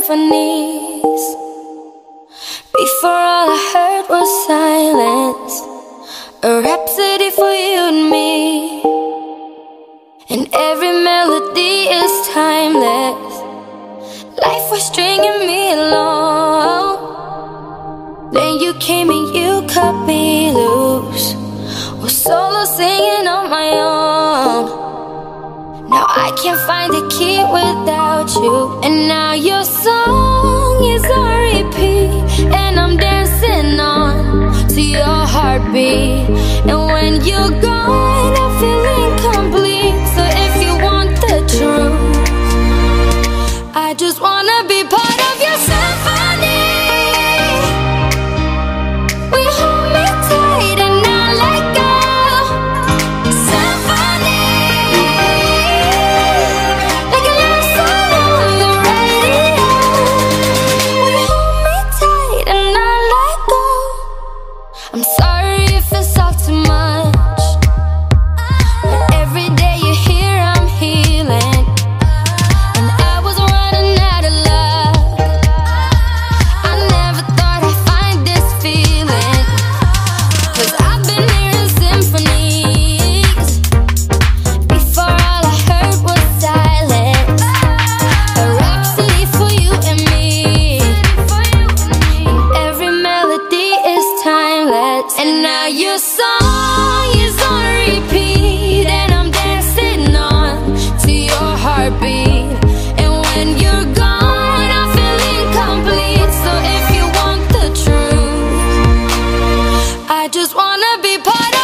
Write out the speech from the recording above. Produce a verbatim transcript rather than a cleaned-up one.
symphonies. Before all I heard was silence, a rhapsody for you and me. And every melody is timeless. Life was stringing me along. Then you came and you cut me loose, was solo singing on my own. Now I can't find the key without you. And now your song is on repeat, and I'm dancing on to your heartbeat. And when you're gone, I feel incomplete. So if you want the truth, I just wanna be part of your symphony. We hold me tight and not let go. Symphony, like a love song on the radio. We hold me tight and not let go. I'm sorry if it's all too much, but every day you're here I'm healing. And I was running out of luck. I never thought I'd find this feeling, 'cause I've been hearing symphonies. Before all I heard was silence, a rhapsody for you and me. And every melody is timeless. And now your song is on repeat, and I'm dancing on to your heartbeat. And when you're gone, I feel incomplete. So if you want the truth, I just wanna be part of